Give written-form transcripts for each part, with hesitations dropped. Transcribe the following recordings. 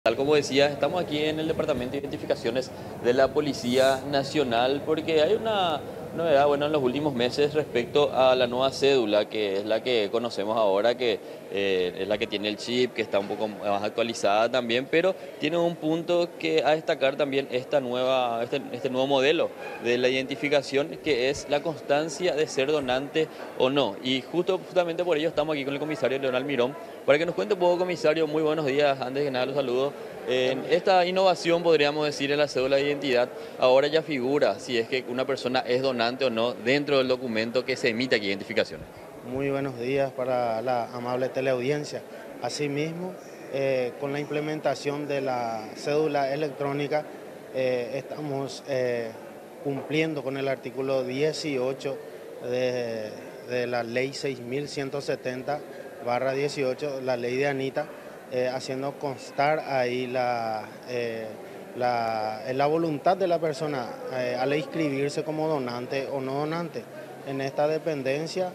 Tal como decía, estamos aquí en el Departamento de Identificaciones de la Policía Nacional porque hay una novedad, bueno, en los últimos meses respecto a la nueva cédula, que es la que conocemos ahora, que es la que tiene el chip, que está un poco más actualizada también, pero tiene un punto que a destacar también este nuevo modelo de la identificación, que es la constancia de ser donante o no. Y justamente por ello estamos aquí con el comisario Leonel Mirón, para que nos cuente un poco, comisario. Muy buenos días. Antes que nada, los saludo. En esta innovación, podríamos decir, en la cédula de identidad, ahora ya figura si es que una persona es donante o no dentro del documento que se emite aquí, identificación. Muy buenos días para la amable teleaudiencia. Asimismo, con la implementación de la cédula electrónica, estamos cumpliendo con el artículo 18 de la ley 6170/18, la ley de Anita, haciendo constar ahí la voluntad de la persona al inscribirse como donante o no donante. En esta dependencia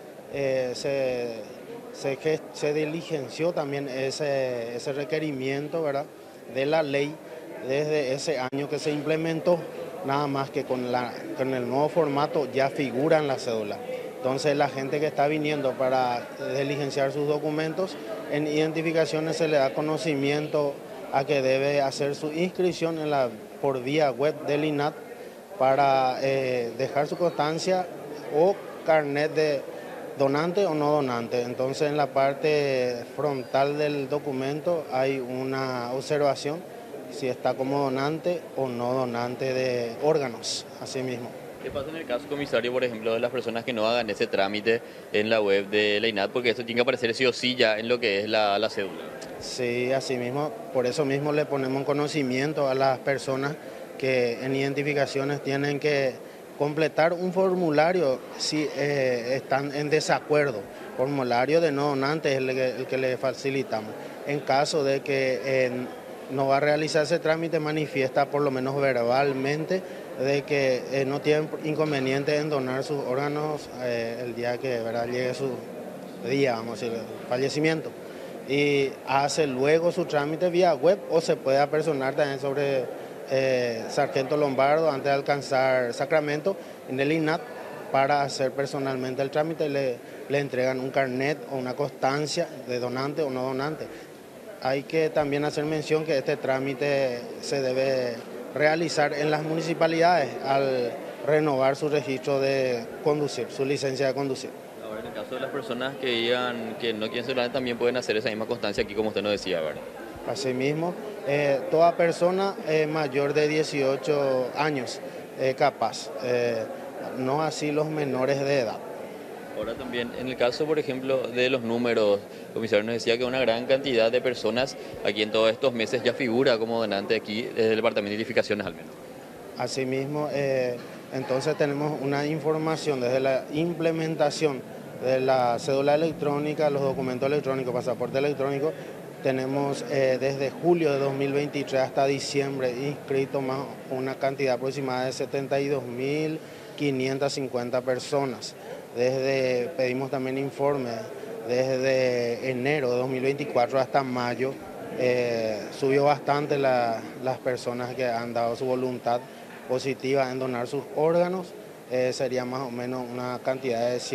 se diligenció también ese requerimiento, ¿verdad?, de la ley desde ese año que se implementó, nada más que con el nuevo formato ya figura en la cédula. Entonces la gente que está viniendo para diligenciar sus documentos, en identificaciones se le da conocimiento a que debe hacer su inscripción por vía web del INAT para dejar su constancia o carnet de donante o no donante. Entonces en la parte frontal del documento hay una observación si está como donante o no donante de órganos, así mismo. ¿Qué pasa en el caso, comisario, por ejemplo, de las personas que no hagan ese trámite en la web de la INAT? Porque esto tiene que aparecer sí o sí ya en lo que es la cédula. Sí, así mismo, por eso mismo le ponemos conocimiento a las personas que en identificaciones tienen que completar un formulario si están en desacuerdo. Formulario de no donante es el que le facilitamos. En caso de que no va a realizar ese trámite, manifiesta por lo menos verbalmente de que no tienen inconveniente en donar sus órganos el día que, ¿verdad?, llegue su día, vamos a decir, el fallecimiento. Y hace luego su trámite vía web o se puede apersonar también sobre Sargento Lombardo antes de alcanzar Sacramento en el INAT para hacer personalmente el trámite. Le entregan un carnet o una constancia de donante o no donante. Hay que también hacer mención que este trámite se debe realizar en las municipalidades al renovar su registro de conducir, su licencia de conducir. Ahora, en el caso de las personas que digan que no quieren ser donantes, también pueden hacer esa misma constancia aquí, como usted nos decía, ¿verdad? Asimismo, toda persona mayor de 18 años capaz, no así los menores de edad. Ahora también, en el caso, por ejemplo, de los números, el comisario nos decía que una gran cantidad de personas aquí en todos estos meses ya figura como donante aquí desde el Departamento de Identificaciones al menos. Asimismo, entonces tenemos una información desde la implementación de la cédula electrónica, los documentos electrónicos, pasaporte electrónico. Tenemos desde julio de 2023 hasta diciembre inscrito más una cantidad aproximada de 72.550 personas. Pedimos también informes desde enero de 2024 hasta mayo. Subió bastante las personas que han dado su voluntad positiva en donar sus órganos. Sería más o menos una cantidad de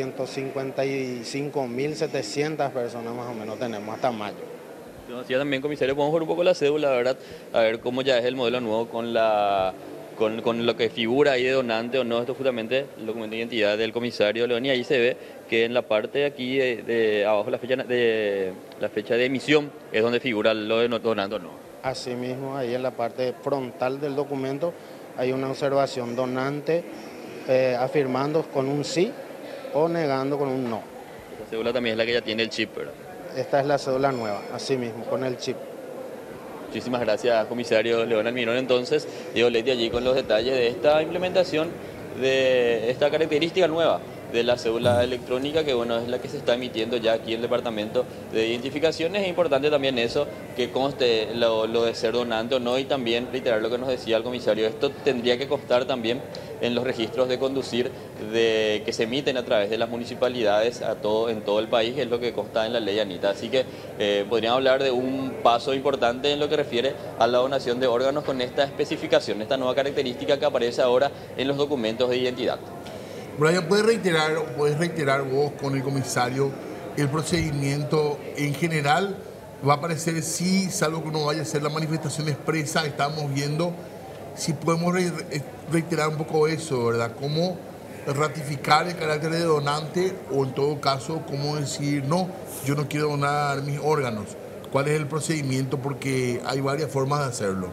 155.700 personas más o menos tenemos hasta mayo. Yo decía también, comisario, podemos ver un poco la cédula, ¿verdad? A ver cómo ya es el modelo nuevo con lo que figura ahí de donante o no. Esto es justamente el documento de identidad del comisario León, y ahí se ve que en la parte de aquí de abajo la fecha de emisión es donde figura lo de donante o no. Asimismo, ahí en la parte frontal del documento hay una observación donante afirmando con un sí o negando con un no. Esta cédula también es la que ya tiene el chip, ¿verdad? Esta es la cédula nueva, así mismo, con el chip. Muchísimas gracias, comisario León Almirón. Entonces, Diego Leti allí con los detalles de esta implementación, de esta característica nueva de la cédula electrónica, que bueno, es la que se está emitiendo ya aquí en el departamento de identificaciones. Es importante también eso, que conste lo de ser donante o no, y también reiterar lo que nos decía el comisario, esto tendría que constar también en los registros de conducir que se emiten a través de las municipalidades en todo el país, que es lo que consta en la ley Anita. Así que podríamos hablar de un paso importante en lo que refiere a la donación de órganos con esta especificación, esta nueva característica que aparece ahora en los documentos de identidad. Brian, puedes reiterar vos con el comisario el procedimiento en general? Va a aparecer, sí, salvo que no vaya a ser la manifestación expresa, estamos viendo si podemos reiterar un poco eso, ¿verdad? Cómo ratificar el carácter de donante, o en todo caso, cómo decir, no, yo no quiero donar mis órganos. ¿Cuál es el procedimiento? Porque hay varias formas de hacerlo.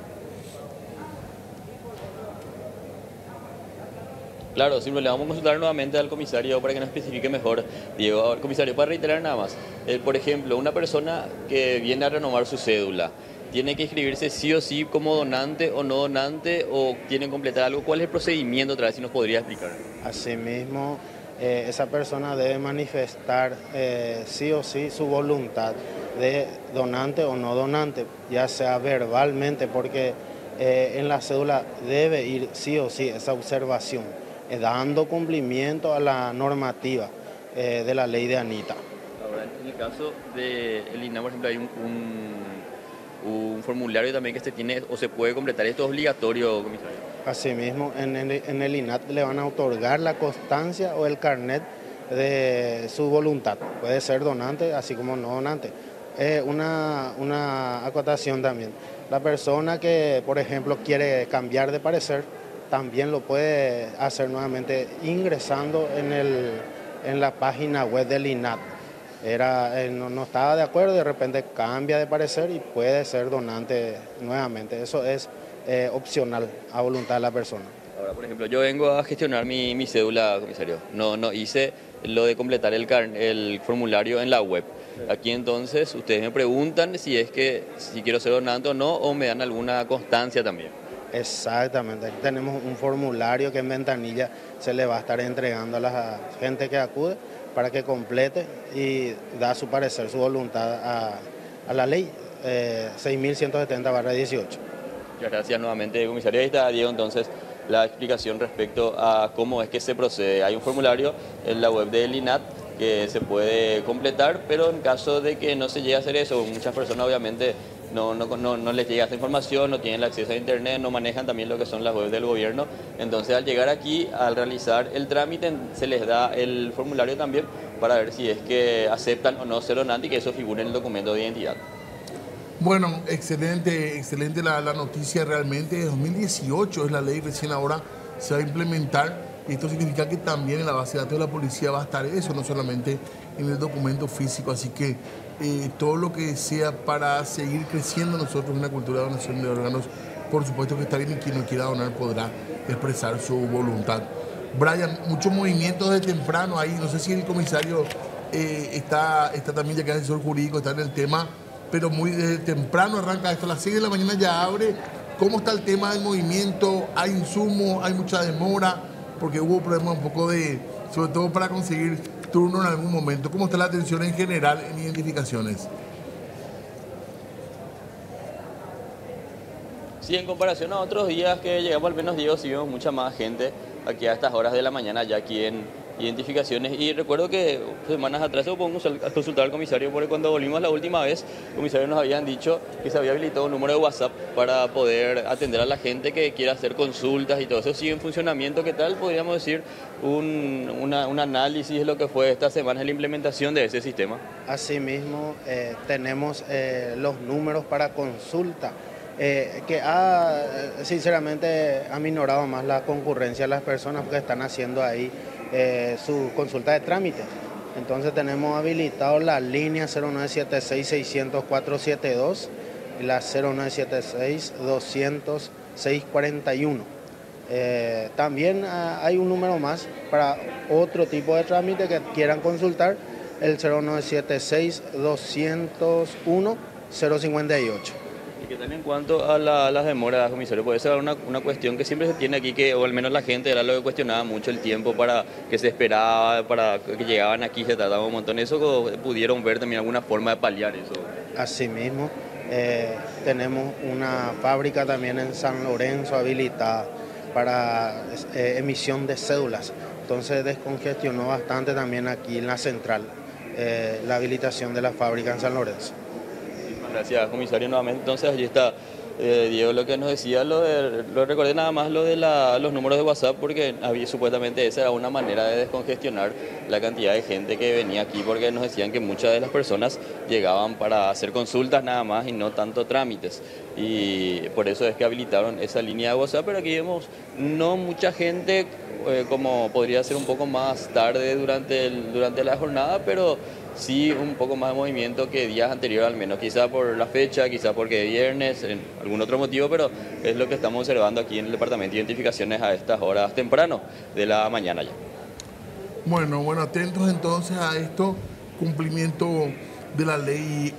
Claro, sí, le vamos a consultar nuevamente al comisario para que nos especifique mejor. Diego, a ver, comisario, para reiterar nada más. Por ejemplo, una persona que viene a renovar su cédula, ¿tiene que inscribirse sí o sí como donante o no donante, o tiene que completar algo? ¿Cuál es el procedimiento otra vez, si nos podría explicar? Asimismo, esa persona debe manifestar sí o sí su voluntad de donante o no donante, ya sea verbalmente, porque en la cédula debe ir sí o sí esa observación, dando cumplimiento a la normativa de la ley de Anita. Ahora, en el caso del INAH, por ejemplo, hay un formulario también que se tiene o se puede completar. ¿Esto es obligatorio, comisario? Asimismo, en el INAT le van a otorgar la constancia o el carnet de su voluntad. Puede ser donante, así como no donante. Una acotación también. La persona que, por ejemplo, quiere cambiar de parecer, también lo puede hacer nuevamente ingresando en la página web del INAT. No estaba de acuerdo, de repente cambia de parecer y puede ser donante nuevamente. Eso es opcional, a voluntad de la persona. Ahora, por ejemplo, yo vengo a gestionar mi cédula, comisario. No hice lo de completar el formulario en la web. Aquí entonces ustedes me preguntan si quiero ser donante o no, o me dan alguna constancia también. Exactamente, aquí tenemos un formulario que en ventanilla se le va a estar entregando a la gente que acude para que complete y da su parecer, su voluntad a la ley 6.170/18. Muchas gracias nuevamente, comisario. Ahí está, Diego, entonces la explicación respecto a cómo es que se procede. Hay un formulario en la web del INAT que se puede completar, pero en caso de que no se llegue a hacer eso, muchas personas obviamente no les llega esta información, no tienen el acceso a internet, no manejan también lo que son las webs del gobierno. Entonces, al llegar aquí, al realizar el trámite, se les da el formulario también para ver si es que aceptan o no ser donante y que eso figure en el documento de identidad. Bueno, excelente la noticia realmente. 2018 es la ley, recién ahora se va a implementar. Esto significa que también en la base de datos de la policía va a estar eso, no solamente en el documento físico. Así que todo lo que sea para seguir creciendo nosotros en la cultura de donación de órganos, por supuesto que está bien, y quien no quiera donar podrá expresar su voluntad. Brian, muchos movimientos de temprano ahí. No sé si el comisario está también, ya que es asesor jurídico, está en el tema, pero muy desde temprano arranca esto. A las 6 de la mañana ya abre. ¿Cómo está el tema del movimiento? ¿Hay insumos? ¿Hay mucha demora? Porque hubo problemas un poco sobre todo para conseguir turno en algún momento. ¿Cómo está la atención en general en identificaciones? Sí, en comparación a otros días que llegamos, al menos Diego, sí vemos mucha más gente aquí a estas horas de la mañana, ya aquí en identificaciones. Y recuerdo que semanas atrás se podemos consultar al comisario, porque cuando volvimos la última vez, el comisario nos habían dicho que se había habilitado un número de WhatsApp para poder atender a la gente que quiera hacer consultas y todo eso sigue en funcionamiento. ¿Qué tal? Podríamos decir un análisis de lo que fue esta semana la implementación de ese sistema. Asimismo, tenemos los números para consulta, que sinceramente ha minorado más la concurrencia de las personas porque están haciendo ahí su consulta de trámite. Entonces tenemos habilitado la línea 0976-600-472 y la 0976-200-641. También hay un número más para otro tipo de trámite que quieran consultar, el 0976-201-058. ¿Qué tal en cuanto a las demoras, comisario? Puede ser una cuestión que siempre se tiene aquí, que, o al menos la gente era lo que cuestionaba mucho el tiempo para que se esperaba, para que llegaban aquí, se tardaba un montón. ¿Eso pudieron ver también alguna forma de paliar eso? Asimismo, tenemos una fábrica también en San Lorenzo habilitada para emisión de cédulas. Entonces descongestionó bastante también aquí en la central la habilitación de la fábrica en San Lorenzo. Gracias, comisario, nuevamente. Entonces, allí está Diego, lo que nos decía, lo recordé nada más lo de los números de WhatsApp, porque supuestamente esa era una manera de descongestionar la cantidad de gente que venía aquí, porque nos decían que muchas de las personas llegaban para hacer consultas nada más y no tanto trámites. Y por eso es que habilitaron esa línea de WhatsApp, pero aquí vemos no mucha gente, como podría ser un poco más tarde durante la jornada, pero sí un poco más de movimiento que días anteriores al menos, quizá por la fecha, quizá porque es viernes, en algún otro motivo, pero es lo que estamos observando aquí en el Departamento de Identificaciones a estas horas temprano de la mañana ya. Bueno, atentos entonces a esto, cumplimiento de la ley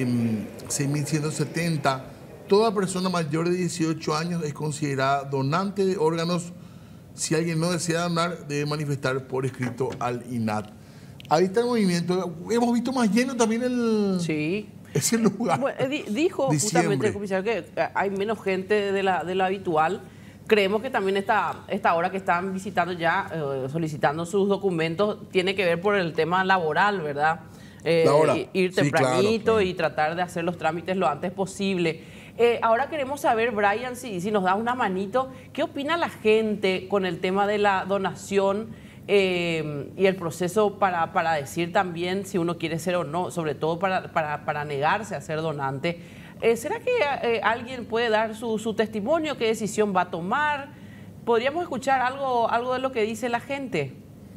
6.170. Toda persona mayor de 18 años es considerada donante de órganos. Si alguien no desea donar, debe manifestar por escrito al INAT. Ahí está el movimiento. Hemos visto más lleno también ese lugar. Bueno, dijo justamente el comisario que hay menos gente de la habitual. Creemos que también esta hora que están visitando ya, solicitando sus documentos, tiene que ver por el tema laboral, ¿verdad? Ir tempranito, claro. Y tratar de hacer los trámites lo antes posible. Ahora queremos saber, Brian, si nos da una manito, ¿qué opina la gente con el tema de la donación? Y el proceso para decir también si uno quiere ser o no, sobre todo para negarse a ser donante. ¿Será que alguien puede dar su testimonio? ¿Qué decisión va a tomar? ¿Podríamos escuchar algo de lo que dice la gente?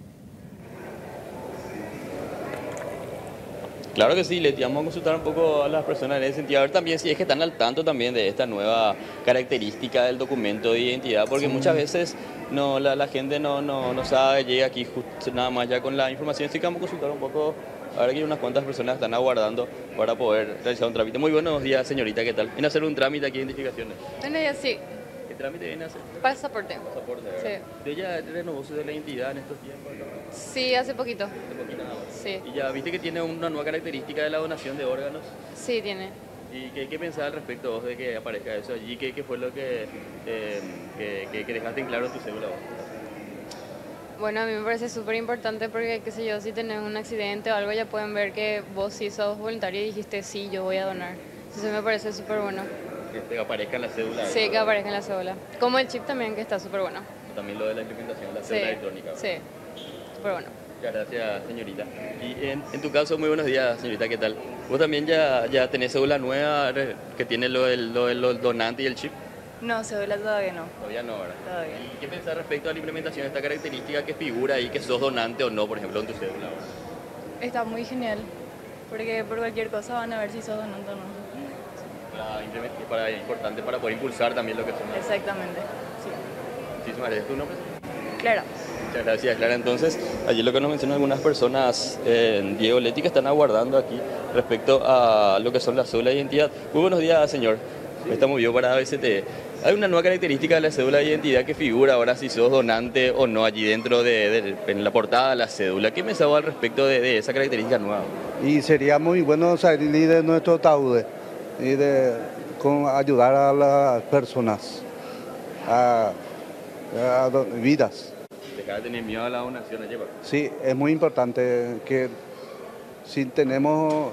Claro que sí, le vamos a consultar un poco a las personas en ese sentido, a ver también si es que están al tanto también de esta nueva característica del documento de identidad, porque muchas veces la gente no sabe, llega aquí justo nada más ya con la información, así que vamos a consultar un poco, a ver que hay unas cuantas personas están aguardando para poder realizar un trámite. Muy buenos días, señorita, ¿qué tal? ¿Viene a hacer un trámite aquí de identificaciones? Bueno, ya sí. ¿Qué trámite viene a hacer? Pasaporte. Pasaporte, ¿verdad? Sí. ¿Ella renovó su de la identidad en estos tiempos, no? Sí, hace poquito. Hace poquito nada más. Sí. ¿Y ya viste que tiene una nueva característica de la donación de órganos? Sí, tiene. ¿Y qué pensás al respecto vos de que aparezca eso allí? ¿Qué fue lo que dejaste en claro en tu cédula vos? Bueno, a mí me parece súper importante porque, qué sé yo, si tenés un accidente o algo ya pueden ver que vos sí sos voluntario y dijiste sí, yo voy a donar. Entonces me parece súper bueno. Que aparezca en la cédula. Sí, que aparezca en la cédula. Como el chip también, que está súper bueno. También lo de la implementación de la cédula electrónica. Sí, súper bueno. Muchas gracias, señorita. Y en tu caso, muy buenos días, señorita, ¿qué tal? ¿Vos también ya tenés cédula nueva que tiene lo del donante y el chip? No, cédula todavía no. Todavía no, ¿verdad? Todavía. ¿Y qué pensás respecto a la implementación de esta característica que figura ahí, que sos donante o no, por ejemplo, en tu cédula ahora? Está muy genial, porque por cualquier cosa van a ver si sos donante o no. Importante para poder impulsar también lo que son. Exactamente, sí. Muchísimas gracias. ¿Tu nombre? Clara. Muchas gracias, Clara. Entonces, allí lo que nos mencionan algunas personas, Diego Leti, que están aguardando aquí respecto a lo que son las cédulas de identidad. Muy buenos días, señor. Estamos vivos para ABCT. Hay una nueva característica de la cédula de identidad que figura ahora si sos donante o no allí dentro en la portada de la cédula. ¿Qué pensaba al respecto de esa característica nueva? Y sería muy bueno salir de nuestro ataúd y ayudar a las personas, a vidas. Dejar de tener miedo a la donación, lleva. Sí, es muy importante que si tenemos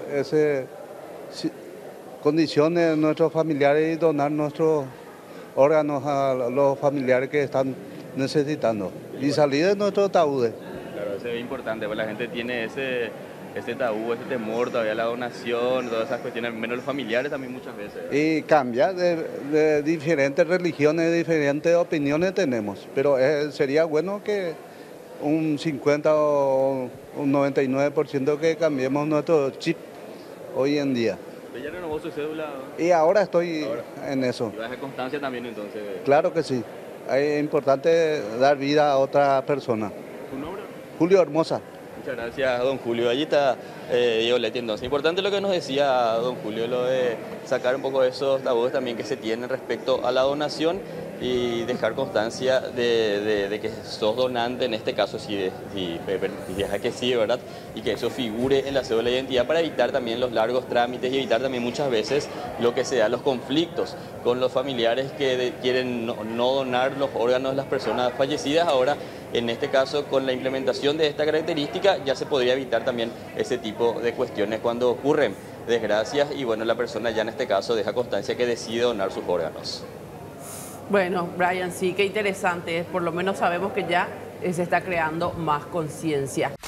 condiciones nuestros familiares y donar nuestros órganos a los familiares que están necesitando y salir de nuestros ataúdes. Claro, eso es importante, porque la gente tiene ese tabú, ese temor todavía a la donación, todas esas cuestiones, menos los familiares también muchas veces. Y cambia de diferentes religiones, diferentes opiniones tenemos, pero sería bueno que un 50 o un 99% que cambiemos nuestro chip hoy en día. ¿Ya renovó su cédula? Y ahora estoy en eso. ¿Y vas a dejar constancia también entonces? Claro que sí. Es importante dar vida a otra persona. ¿Tu nombre? Julio Hermosa. Muchas gracias, don Julio. Allí está Diego Leti. Entonces, importante lo que nos decía don Julio, lo de sacar un poco de esos tabúes también que se tienen respecto a la donación y dejar constancia de que sos donante, en este caso, si deja que sí, ¿verdad? Y que eso figure en la cédula de identidad para evitar también los largos trámites y evitar también muchas veces lo que sea los conflictos con los familiares que quieren no donar los órganos de las personas fallecidas. Ahora, en este caso, con la implementación de esta característica, ya se podría evitar también ese tipo de cuestiones cuando ocurren desgracias y bueno, la persona ya en este caso deja constancia que decide donar sus órganos. Bueno, Brian, sí, qué interesante. Por lo menos sabemos que ya se está creando más conciencia.